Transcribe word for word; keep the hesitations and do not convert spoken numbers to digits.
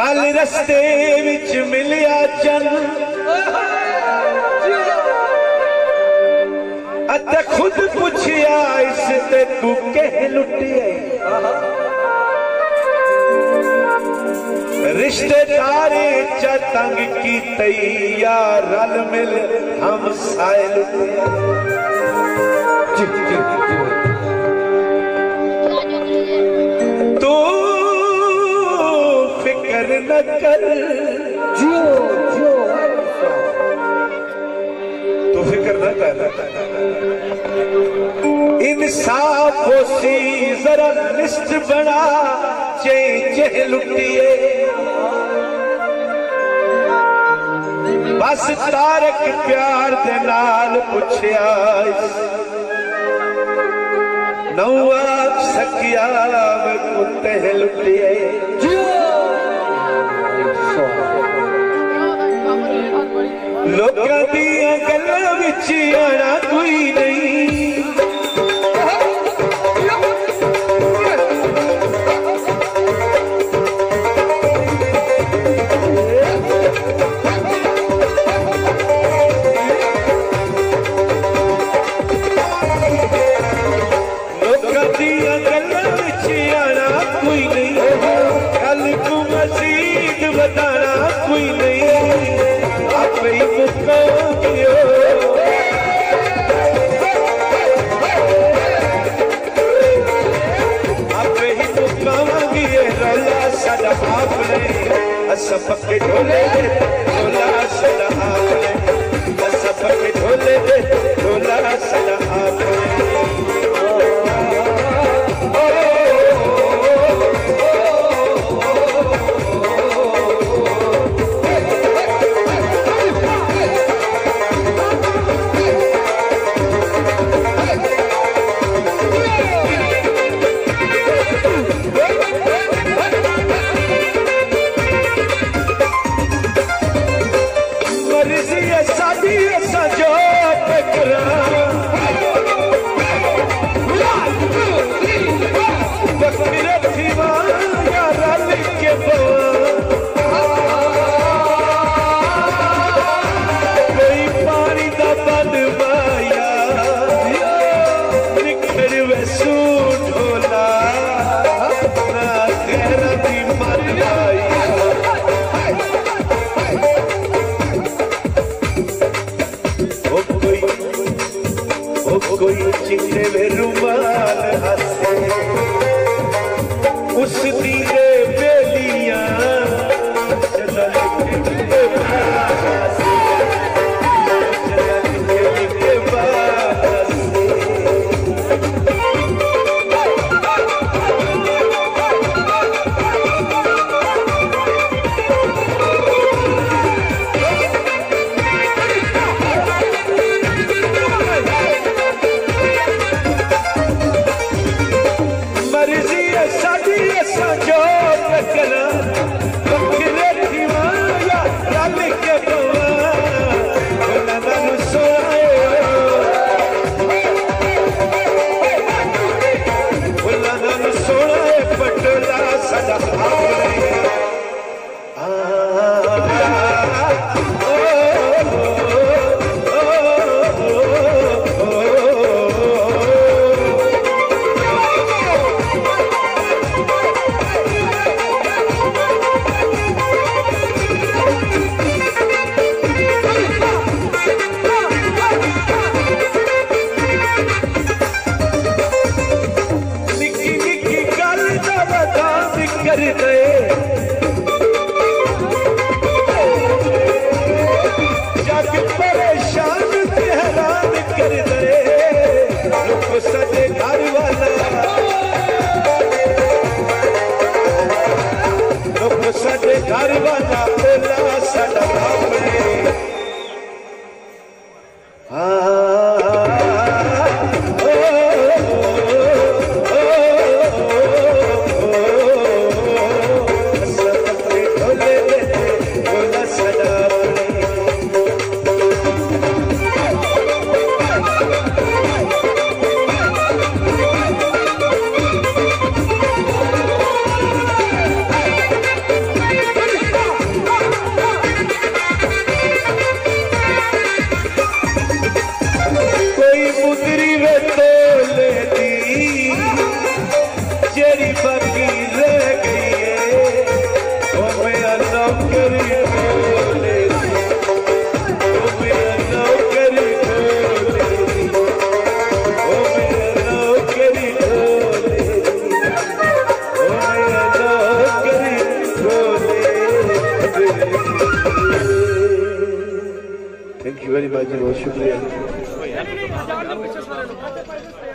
कल रस्ते विच मिलिया चन अते खुद पुछिया इस ते तू कह लुटिए रिश्तेदारी च तंग की तैया रल मिल हम साए लुटिए तू फिक्र न कर जियो जियो तू फिक्र न कर इंसाफ होसी जरा लिस्ट बना चे चे लुटिए बस तारक प्यार दे नाल पुछया नौआ सकिया में कुत्ते लुटिए लोकां दियां गल्लां विच आना कोई नहीं सबके ढोले दे ढोला सदा आपने सबके ढोले दे ढोला सदा आपने मेहरबानी बहुत शुक्रिया।